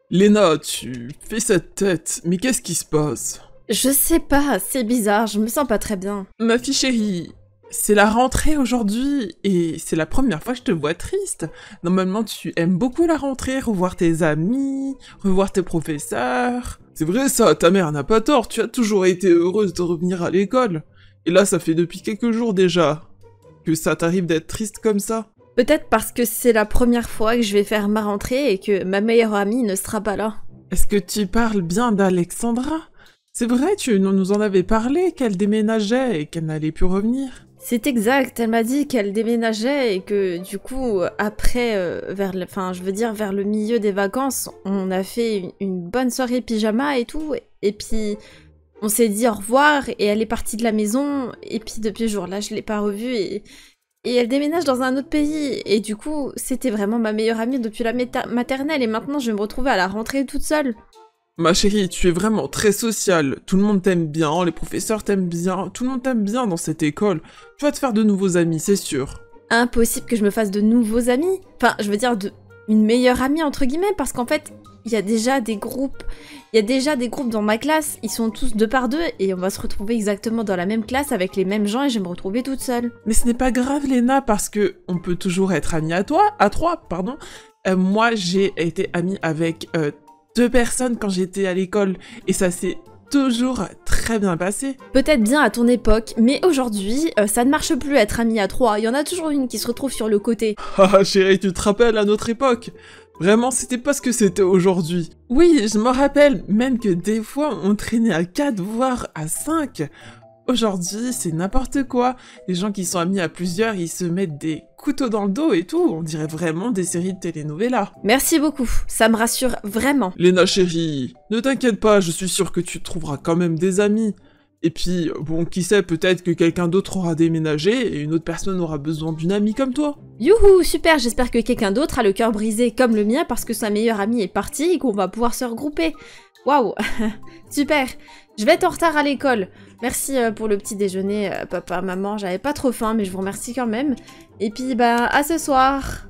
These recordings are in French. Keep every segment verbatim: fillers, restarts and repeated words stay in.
Léna, tu fais cette tête, mais qu'est-ce qui se passe? Je sais pas, c'est bizarre, je me sens pas très bien. Ma fille chérie, c'est la rentrée aujourd'hui et c'est la première fois que je te vois triste. Normalement, tu aimes beaucoup la rentrée, revoir tes amis, revoir tes professeurs. C'est vrai ça, ta mère n'a pas tort, tu as toujours été heureuse de revenir à l'école. Et là, ça fait depuis quelques jours déjà que ça t'arrive d'être triste comme ça. Peut-être parce que c'est la première fois que je vais faire ma rentrée et que ma meilleure amie ne sera pas là. Est-ce que tu parles bien d'Alexandra? C'est vrai, tu nous en avais parlé, qu'elle déménageait et qu'elle n'allait plus revenir. C'est exact, elle m'a dit qu'elle déménageait et que du coup, après, euh, vers le, enfin, je veux dire, vers le milieu des vacances, on a fait une, une bonne soirée pyjama et tout, et puis on s'est dit au revoir et elle est partie de la maison, et puis depuis ce jour-là, je l'ai pas revue et, et elle déménage dans un autre pays, et du coup, c'était vraiment ma meilleure amie depuis la méta- maternelle, et maintenant je vais me retrouver à la rentrée toute seule. Ma chérie, tu es vraiment très sociale. Tout le monde t'aime bien, les professeurs t'aiment bien, tout le monde t'aime bien dans cette école. Tu vas te faire de nouveaux amis, c'est sûr. Impossible que je me fasse de nouveaux amis. Enfin, je veux dire, de... une meilleure amie, entre guillemets, parce qu'en fait, il y a déjà des groupes. Il y a déjà des groupes dans ma classe, ils sont tous deux par deux, et on va se retrouver exactement dans la même classe avec les mêmes gens, et je vais me retrouver toute seule. Mais ce n'est pas grave, Léna, parce que on peut toujours être amis à toi, à trois, pardon. Euh, moi, j'ai été amie avec euh, deux personnes quand j'étais à l'école, et ça s'est toujours très bien passé. Peut-être bien à ton époque, mais aujourd'hui, euh, ça ne marche plus être amie à trois. Il y en a toujours une qui se retrouve sur le côté. Ah chérie, tu te rappelles à notre époque? Vraiment, c'était pas ce que c'était aujourd'hui. Oui, je me rappelle même que des fois, on traînait à quatre, voire à cinq. Aujourd'hui, c'est n'importe quoi. Les gens qui sont amis à plusieurs, ils se mettent des couteaux dans le dos et tout. On dirait vraiment des séries de telenovelas. Merci beaucoup, ça me rassure vraiment. Léna chérie, ne t'inquiète pas, je suis sûre que tu trouveras quand même des amis. Et puis, bon, qui sait, peut-être que quelqu'un d'autre aura déménagé et une autre personne aura besoin d'une amie comme toi. Youhou, super, j'espère que quelqu'un d'autre a le cœur brisé comme le mien parce que sa meilleure amie est partie et qu'on va pouvoir se regrouper. Waouh, super. Je vais être en retard à l'école. Merci euh, pour le petit déjeuner, euh, papa, maman. J'avais pas trop faim, mais je vous remercie quand même. Et puis, bah, à ce soir.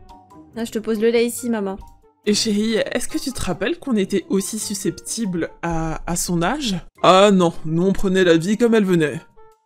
Là, je te pose le lait ici, maman. Et chérie, est-ce que tu te rappelles qu'on était aussi susceptibles à, à son âge? Ah non, nous on prenait la vie comme elle venait.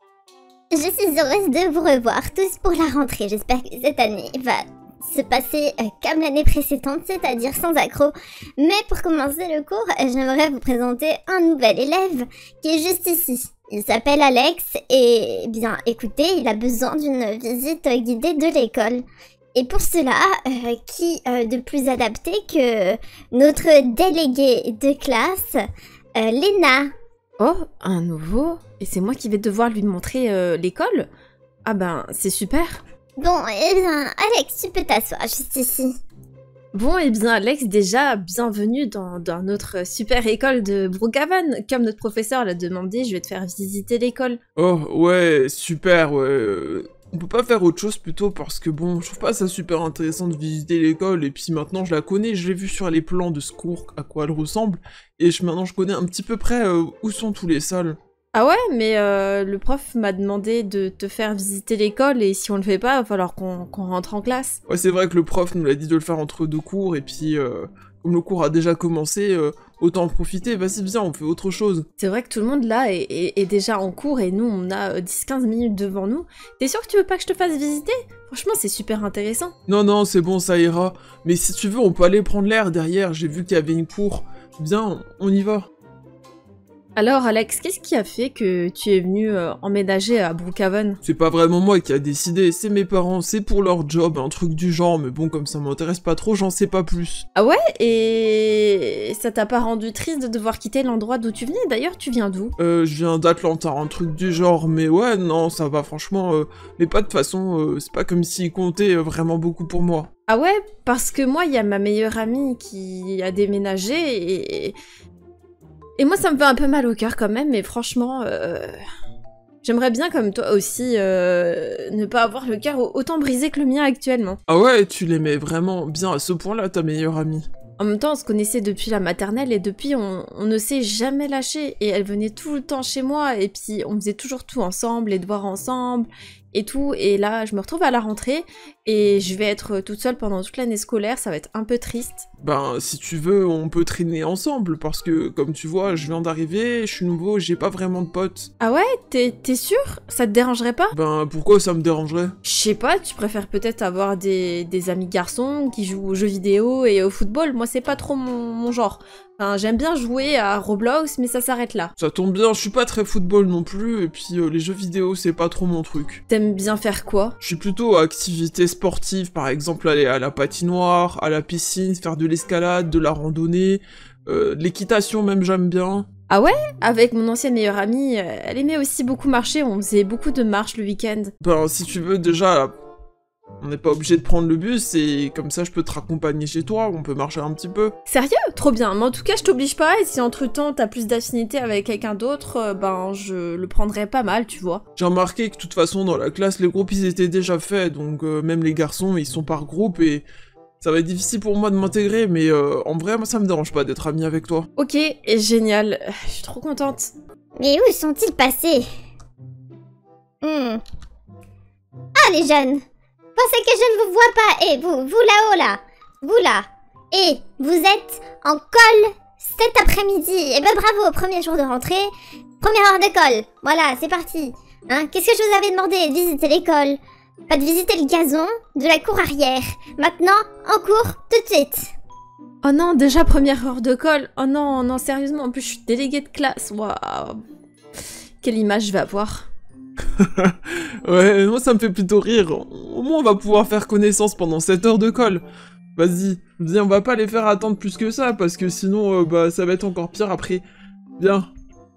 Je suis heureuse de vous revoir tous pour la rentrée. J'espère que cette année va se passer euh, comme l'année précédente, c'est-à-dire sans accroc. Mais pour commencer le cours, euh, j'aimerais vous présenter un nouvel élève qui est juste ici. Il s'appelle Alex et, eh bien, écoutez, il a besoin d'une visite euh, guidée de l'école. Et pour cela, euh, qui euh, de plus adapté que notre déléguée de classe, euh, Léna. Oh, un nouveau? Et c'est moi qui vais devoir lui montrer euh, l'école? Ah ben, c'est super. Bon, eh bien, Alex, tu peux t'asseoir juste ici. Bon, et bien Alex, déjà, bienvenue dans, dans notre super école de Brookhaven. Comme notre professeur l'a demandé, je vais te faire visiter l'école. Oh ouais, super, ouais. euh, On peut pas faire autre chose plutôt parce que bon, je trouve pas ça super intéressant de visiter l'école et puis maintenant je la connais, je l'ai vu sur les plans de ce cours à quoi elle ressemble et je, maintenant je connais un petit peu près euh, où sont tous les salles. Ah ouais, mais euh, le prof m'a demandé de te faire visiter l'école et si on le fait pas, il va falloir qu'on qu'on rentre en classe. Ouais, c'est vrai que le prof nous l'a dit de le faire entre deux cours et puis euh, comme le cours a déjà commencé, euh, autant en profiter, vas-y viens, on fait autre chose. C'est vrai que tout le monde là est, est- est déjà en cours et nous on a dix quinze minutes devant nous. T'es sûr que tu veux pas que je te fasse visiter? Franchement, c'est super intéressant. Non non, c'est bon, ça ira. Mais si tu veux, on peut aller prendre l'air derrière, j'ai vu qu'il y avait une cour. Bien, on y va. Alors Alex, qu'est-ce qui a fait que tu es venu euh, emménager à Brookhaven? C'est pas vraiment moi qui a décidé, c'est mes parents, c'est pour leur job, un truc du genre, mais bon, comme ça m'intéresse pas trop, j'en sais pas plus. Ah ouais? Et ça t'a pas rendu triste de devoir quitter l'endroit d'où tu venais? D'ailleurs, tu viens d'où? Euh, je viens d'Atlanta, un truc du genre, mais ouais, non, ça va, franchement, euh, mais pas de façon, euh, c'est pas comme s'il comptait euh, vraiment beaucoup pour moi. Ah ouais? Parce que moi, il y a ma meilleure amie qui a déménagé et... Et moi, ça me fait un peu mal au cœur quand même, mais franchement... euh, J'aimerais bien, comme toi aussi, euh, ne pas avoir le cœur autant brisé que le mien actuellement. Ah ouais, tu l'aimais vraiment bien à ce point-là, ta meilleure amie. En même temps, on se connaissait depuis la maternelle et depuis, on, on ne s'est jamais lâché. Et elle venait tout le temps chez moi et puis on faisait toujours tout ensemble, les devoirs ensemble. et tout. Et là, je me retrouve à la rentrée et je vais être toute seule pendant toute l'année scolaire. Ça va être un peu triste. Ben, si tu veux, on peut traîner ensemble, parce que, comme tu vois, je viens d'arriver, je suis nouveau, j'ai pas vraiment de potes. Ah ouais? T'es t'es sûr? Ça te dérangerait pas? Ben, pourquoi ça me dérangerait? Je sais pas, tu préfères peut-être avoir des, des amis garçons qui jouent aux jeux vidéo et au football. Moi, c'est pas trop mon, mon genre. Enfin, j'aime bien jouer à Roblox, mais ça s'arrête là. Ça tombe bien, je suis pas très football non plus, et puis euh, les jeux vidéo, c'est pas trop mon truc. T'aimes bien faire quoi? Je suis plutôt activité sportive, par exemple aller à la patinoire, à la piscine, faire de l'escalade, de la randonnée, euh, de l'équitation même j'aime bien. Ah ouais? Avec mon ancienne meilleure amie, euh, elle aimait aussi beaucoup marcher, on faisait beaucoup de marches le week-end. Ben si tu veux déjà, on n'est pas obligé de prendre le bus, et comme ça je peux te raccompagner chez toi, on peut marcher un petit peu. Sérieux? Trop bien, mais en tout cas je t'oblige pas, et si entre temps t'as plus d'affinité avec quelqu'un d'autre, euh, ben je le prendrais pas mal, tu vois. J'ai remarqué que de toute façon dans la classe les groupes ils étaient déjà faits, donc euh, même les garçons ils sont par groupe, et ça va être difficile pour moi de m'intégrer, mais euh, en vrai moi ça me dérange pas d'être ami avec toi. Ok, et génial, je suis trop contente. Mais où sont-ils passés? Hmm. Ah, les jeunes! Pensez que je ne vous vois pas. Et vous, vous là-haut, là. Vous là. Et vous êtes en colle cet après-midi. Et ben bravo, premier jour de rentrée. Première heure d'école. Voilà, c'est parti. Hein, qu'est-ce que je vous avais demandé? De visiter l'école. Pas de visiter le gazon de la cour arrière. Maintenant, en cours, tout de suite. Oh non, déjà première heure de colle. Oh non, non, sérieusement, en plus je suis déléguée de classe. Waouh. Quelle image je vais avoir. Ouais, moi ça me fait plutôt rire. Au moins on va pouvoir faire connaissance pendant cette heure de colle. Vas-y, viens, on va pas les faire attendre plus que ça, parce que sinon, euh, bah, ça va être encore pire après. Viens.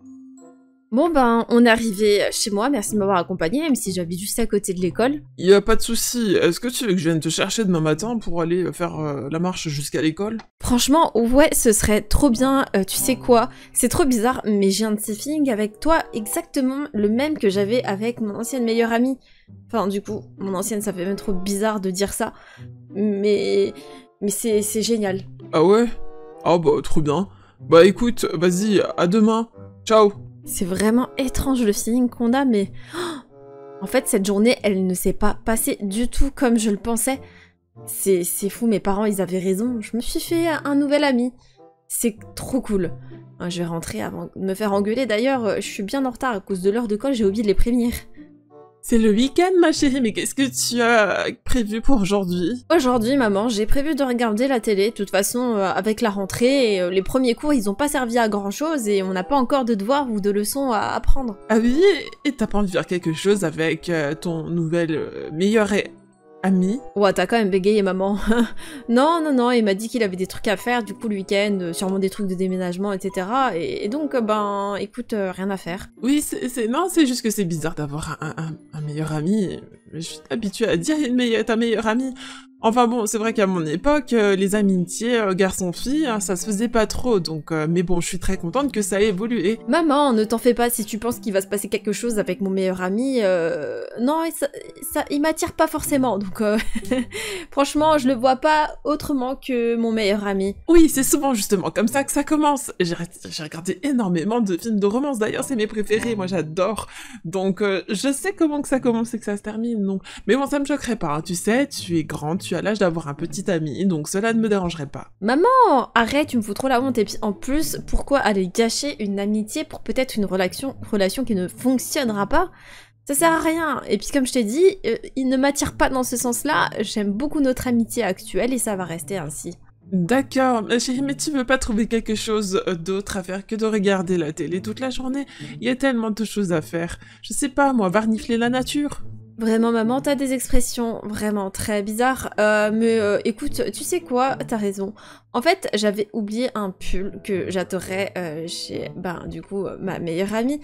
Bon ben, on est arrivé chez moi, merci de m'avoir accompagnée, même si j'habite juste à côté de l'école. Y a pas de souci. Est-ce que tu veux que je vienne te chercher demain matin pour aller faire euh, la marche jusqu'à l'école? Franchement, ouais, ce serait trop bien. Euh, tu sais quoi? C'est trop bizarre, mais j'ai un petit feeling avec toi exactement le même que j'avais avec mon ancienne meilleure amie. Enfin, du coup, mon ancienne, ça fait même trop bizarre de dire ça. Mais... Mais c'est c'est génial. Ah ouais? Ah bah, trop bien. Bah écoute, vas-y, à demain. Ciao. C'est vraiment étrange le feeling qu'on a, mais... Oh, en fait, cette journée, elle ne s'est pas passée du tout comme je le pensais. C'est c'est fou, mes parents, ils avaient raison. Je me suis fait un nouvel ami. C'est trop cool. Je vais rentrer avant de me faire engueuler. D'ailleurs, je suis bien en retard à cause de l'heure de colle, j'ai oublié de les prévenir. C'est le week-end, ma chérie, mais qu'est-ce que tu as prévu pour aujourd'hui? Aujourd'hui, maman, j'ai prévu de regarder la télé. De toute façon, euh, avec la rentrée, et, euh, les premiers cours, ils ont pas servi à grand-chose et on n'a pas encore de devoirs ou de leçons à apprendre. Ah oui, et t'as pas envie de faire quelque chose avec euh, ton nouvel euh, meilleur ami? Ouais, t'as quand même bégayé, maman. Non, non, non, il m'a dit qu'il avait des trucs à faire, du coup, le week-end, euh, sûrement des trucs de déménagement, et cetera. Et, et donc, euh, ben, écoute, euh, rien à faire. Oui, c'est... c'est- Non, c'est juste que c'est bizarre d'avoir un, un, un meilleur ami. Je suis habituée à dire une meilleure, ta meilleure amie. Enfin bon, c'est vrai qu'à mon époque, euh, les amitiés euh, garçon-fille, hein, ça se faisait pas trop, donc... euh, mais bon, je suis très contente que ça ait évolué. Maman, ne t'en fais pas si tu penses qu'il va se passer quelque chose avec mon meilleur ami. Euh... Non, ça, ça, il m'attire pas forcément, donc euh... franchement, je le vois pas autrement que mon meilleur ami. Oui, c'est souvent justement comme ça que ça commence. J'ai j'ai regardé énormément de films de romance, d'ailleurs c'est mes préférés, moi j'adore. Donc euh, je sais comment que ça commence et que ça se termine, donc... Mais bon, ça me choquerait pas, hein. Tu sais, tu es grande, tu as l'âge d'avoir un petit ami, donc cela ne me dérangerait pas. Maman, arrête, tu me fous trop la honte. Et puis en plus, pourquoi aller gâcher une amitié pour peut-être une relation, relation qui ne fonctionnera pas? Ça sert à rien. Et puis comme je t'ai dit, euh, il ne m'attire pas dans ce sens-là. J'aime beaucoup notre amitié actuelle et ça va rester ainsi. D'accord, ma chérie, mais tu veux pas trouver quelque chose d'autre à faire que de regarder la télé toute la journée? Il y a tellement de choses à faire. Je sais pas, moi, varnifler la nature. Vraiment, maman, t'as des expressions vraiment très bizarres. Euh, mais euh, écoute, tu sais quoi? T'as raison. En fait, j'avais oublié un pull que j'adorais euh, chez, ben, du coup, euh, ma meilleure amie.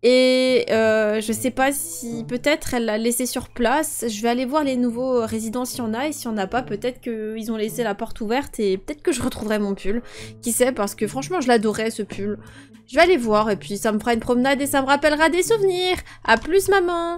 Et euh, je sais pas si peut-être elle l'a laissé sur place. Je vais aller voir les nouveaux résidents s'il y en a. Et s'il y en a pas, peut-être qu'ils ont laissé la porte ouverte. Et peut-être que je retrouverai mon pull. Qui sait, parce que franchement, je l'adorais ce pull. Je vais aller voir et puis ça me fera une promenade et ça me rappellera des souvenirs. À plus, maman!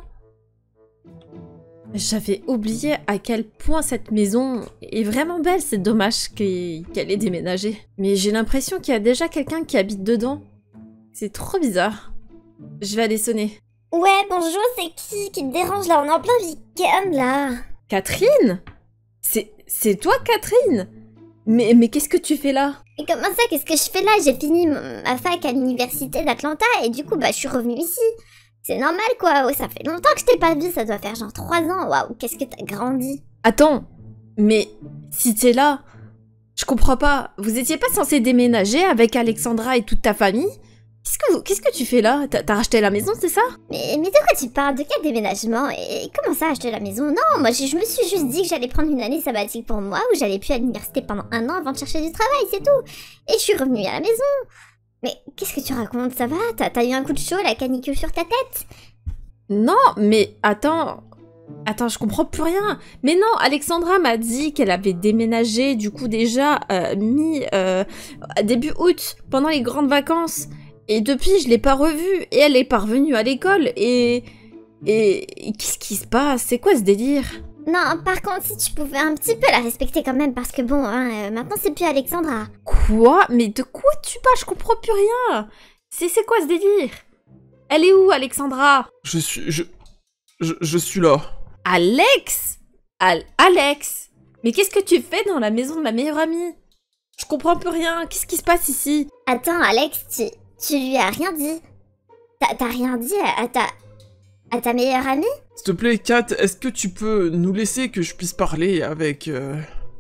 J'avais oublié à quel point cette maison est vraiment belle, c'est dommage qu'elle ait déménagé. Mais j'ai l'impression qu'il y a déjà quelqu'un qui habite dedans. C'est trop bizarre. Je vais aller sonner. Ouais, bonjour, c'est qui qui te dérange là? On est en plein week-end là. Catherine? C'est c'est toi, Catherine? Mais, mais qu'est-ce que tu fais là? Et comment ça, qu'est-ce que je fais là? J'ai fini m- ma fac à l'université d'Atlanta et du coup, bah, je suis revenue ici. C'est normal quoi, ouais, ça fait longtemps que je t'ai pas vu, ça doit faire genre trois ans. Waouh, qu'est-ce que t'as grandi. Attends, mais si t'es là, je comprends pas. Vous étiez pas censé déménager avec Alexandra et toute ta famille? Qu'est-ce que, qu'est-ce que tu fais là? T'as t'as racheté la maison, c'est ça? Mais, mais de quoi tu parles? De quel déménagement? Et comment ça, acheter la maison? Non, moi je, je me suis juste dit que j'allais prendre une année sabbatique pour moi, où j'allais plus à l'université pendant un an avant de chercher du travail, c'est tout. Et je suis revenue à la maison. Mais qu'est-ce que tu racontes? Ça va? T'as t'as eu un coup de chaud, la canicule sur ta tête? Non, mais attends... Attends, je comprends plus rien. Mais non, Alexandra m'a dit qu'elle avait déménagé, du coup, déjà, euh, mi... Euh, début août, pendant les grandes vacances. Et depuis, je l'ai pas revue. Et elle est pas revenue à l'école. Et... Et... et qu'est-ce qui se passe? C'est quoi ce délire? Non, par contre, si tu pouvais un petit peu la respecter quand même, parce que bon, hein, euh, maintenant c'est plus Alexandra. Quoi? Mais de quoi tu parles? Je comprends plus rien. C'est c'est quoi ce délire? Elle est où, Alexandra? Je suis... Je... Je, je suis là. Alex? Al Alex? Mais qu'est-ce que tu fais dans la maison de ma meilleure amie? Je comprends plus rien. Qu'est-ce qui se passe ici? Attends, Alex, tu, tu lui as rien dit? T'as t'as rien dit à, à ta... à ta meilleure amie? S'il te plaît, Kat, est-ce que tu peux nous laisser que je puisse parler avec... euh,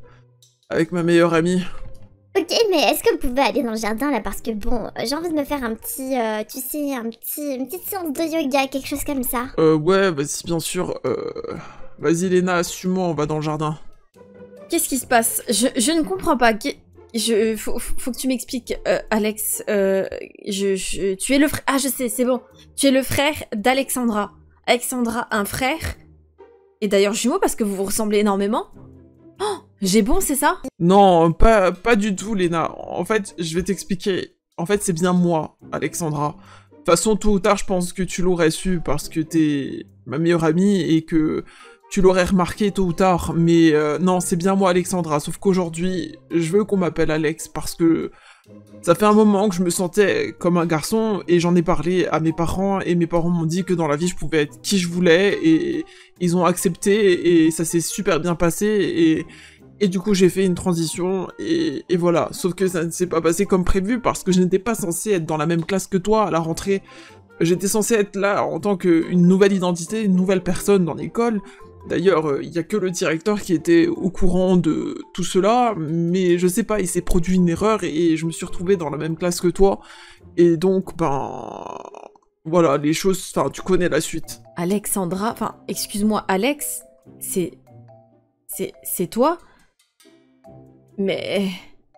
avec ma meilleure amie? Ok, mais est-ce que vous pouvez aller dans le jardin là? Parce que bon, j'ai envie de me faire un petit, euh, tu sais, un petit, une petite séance de yoga, quelque chose comme ça. Euh, ouais, vas-y, bien sûr. Euh... Vas-y, Léna, assume-moi, on va dans le jardin. Qu'est-ce qui se passe? je, je ne comprends pas. Qu'est- Je, faut, faut que tu m'expliques, euh, Alex. Euh, je, je, tu es le frère... Ah, je sais, c'est bon. Tu es le frère d'Alexandra. Alexandra, un frère. Et d'ailleurs jumeau parce que vous vous ressemblez énormément. Oh, j'ai bon, c'est ça? Non, pas, pas du tout, Léna. En fait, je vais t'expliquer. En fait, c'est bien moi, Alexandra. De toute façon, tôt ou tard, je pense que tu l'aurais su parce que t'es ma meilleure amie et que tu l'aurais remarqué tôt ou tard. Mais euh, non, c'est bien moi, Alexandra. Sauf qu'aujourd'hui, je veux qu'on m'appelle Alex parce que ça fait un moment que je me sentais comme un garçon et j'en ai parlé à mes parents et mes parents m'ont dit que dans la vie, je pouvais être qui je voulais et ils ont accepté et ça s'est super bien passé et... Et du coup, j'ai fait une transition, et, et voilà. Sauf que ça ne s'est pas passé comme prévu, parce que je n'étais pas censé être dans la même classe que toi à la rentrée. J'étais censé être là en tant qu'une nouvelle identité, une nouvelle personne dans l'école. D'ailleurs, il euh, y a que le directeur qui était au courant de tout cela, mais je sais pas, il s'est produit une erreur, et je me suis retrouvé dans la même classe que toi. Et donc, ben... Voilà, les choses... Enfin, tu connais la suite. Alexandra... Enfin, excuse-moi, Alex, c'est... C'est... C'est toi? Mais...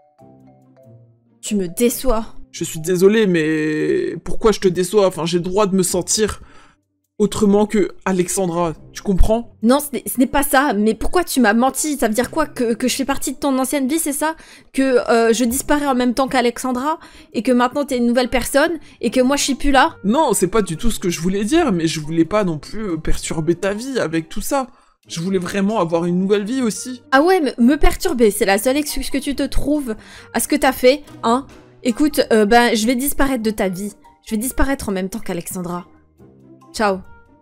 Tu me déçois. Je suis désolé, mais pourquoi je te déçois? Enfin, j'ai le droit de me sentir autrement que Alexandra, tu comprends? Non, ce n'est, ce n'est pas ça, mais pourquoi tu m'as menti? Ça veut dire quoi? Que, que je fais partie de ton ancienne vie, c'est ça? Que euh, je disparais en même temps qu'Alexandra? Et que maintenant t'es une nouvelle personne? Et que moi je suis plus là? Non, c'est pas du tout ce que je voulais dire, mais je voulais pas non plus perturber ta vie avec tout ça. Je voulais vraiment avoir une nouvelle vie aussi. Ah ouais, me, me perturber, c'est la seule excuse que tu te trouves à ce que t'as fait, hein? Écoute, euh, ben, je vais disparaître de ta vie. Je vais disparaître en même temps qu'Alexandra. Ciao.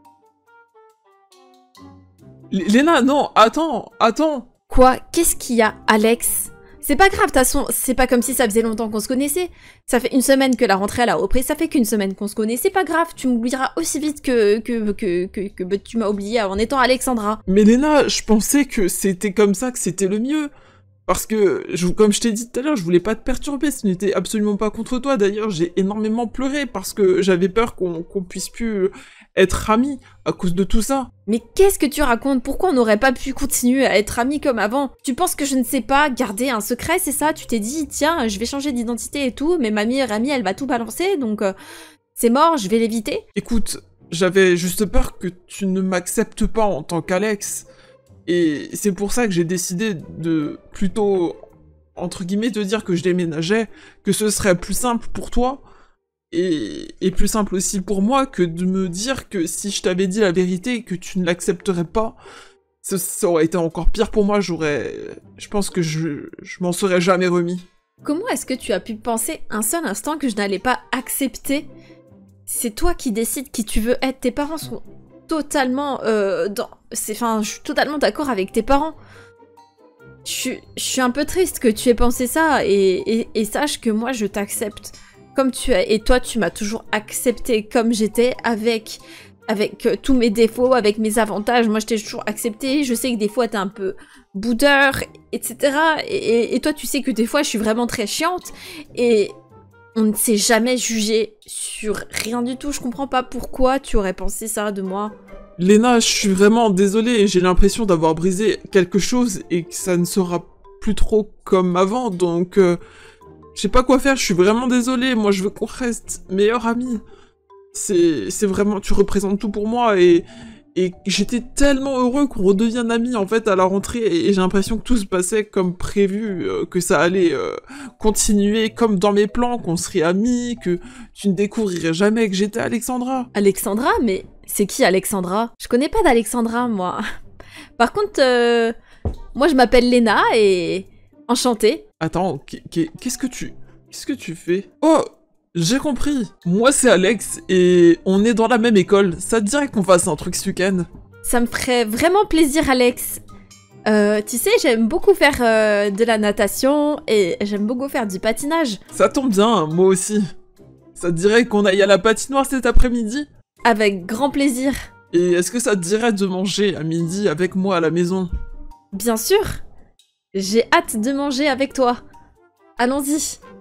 L- Léna, non, attends, attends. Quoi? Qu'est-ce qu'il y a, Alex? C'est pas grave, de toute façon, c'est pas comme si ça faisait longtemps qu'on se connaissait. Ça fait une semaine que la rentrée elle a repris, ça fait qu'une semaine qu'on se connaît. C'est pas grave, tu m'oublieras aussi vite que que, que, que, que, que tu m'as oublié en étant Alexandra. Mais Léna, je pensais que c'était comme ça, que c'était le mieux. Parce que, je, comme je t'ai dit tout à l'heure, je voulais pas te perturber, ce n'était absolument pas contre toi. D'ailleurs, j'ai énormément pleuré parce que j'avais peur qu'on qu'on puisse plus être amis à cause de tout ça. Mais qu'est-ce que tu racontes? Pourquoi on n'aurait pas pu continuer à être amis comme avant? Tu penses que je ne sais pas garder un secret, c'est ça? Tu t'es dit, tiens, je vais changer d'identité et tout, mais ma meilleure amie, elle va tout balancer, donc euh, c'est mort, je vais l'éviter. Écoute, j'avais juste peur que tu ne m'acceptes pas en tant qu'Alex. Et c'est pour ça que j'ai décidé de plutôt, entre guillemets, te dire que je déménageais, que ce serait plus simple pour toi, et, et plus simple aussi pour moi que de me dire que si je t'avais dit la vérité et que tu ne l'accepterais pas, ça, ça aurait été encore pire pour moi, j'aurais... Je pense que je, je m'en serais jamais remis. Comment est-ce que tu as pu penser un seul instant que je n'allais pas accepter c'est toi qui décides qui tu veux être. Tes parents sont totalement euh, dans... Enfin, je suis totalement d'accord avec tes parents. Je suis, je suis un peu triste que tu aies pensé ça, et, et, et sache que moi, je t'accepte comme tu es. Et toi, tu m'as toujours accepté comme j'étais, avec, avec euh, tous mes défauts, avec mes avantages. Moi, je t'ai toujours accepté. Je sais que des fois, t'es un peu boudeur, et cetera. Et, et, et toi, tu sais que des fois, je suis vraiment très chiante. Et... on ne s'est jamais jugé sur rien du tout. Je comprends pas pourquoi tu aurais pensé ça de moi. Léna, je suis vraiment désolée. J'ai l'impression d'avoir brisé quelque chose et que ça ne sera plus trop comme avant. Donc, euh, je sais pas quoi faire. Je suis vraiment désolée. Moi, je veux qu'on reste meilleurs amis. C'est, c'est vraiment... tu représentes tout pour moi et... Et j'étais tellement heureux qu'on redevienne amis, en fait, à la rentrée, et j'ai l'impression que tout se passait comme prévu, euh, que ça allait euh, continuer comme dans mes plans, qu'on serait amis, que tu ne découvrirais jamais que j'étais Alexandra. Alexandra? Mais c'est qui Alexandra? Je connais pas d'Alexandra, moi. Par contre, euh, moi je m'appelle Léna, et... enchantée. Attends, qu'est-ce que tu... Qu'est-ce que tu fais? Oh! J'ai compris. Moi, c'est Alex, et on est dans la même école. Ça te dirait qu'on fasse un truc ce week-end? Ça me ferait vraiment plaisir, Alex. Euh, tu sais, j'aime beaucoup faire euh, de la natation, et j'aime beaucoup faire du patinage. Ça tombe bien, moi aussi. Ça te dirait qu'on aille à la patinoire cet après-midi? Avec grand plaisir. Et est-ce que ça te dirait de manger à midi avec moi à la maison? Bien sûr. J'ai hâte de manger avec toi. Allons-y.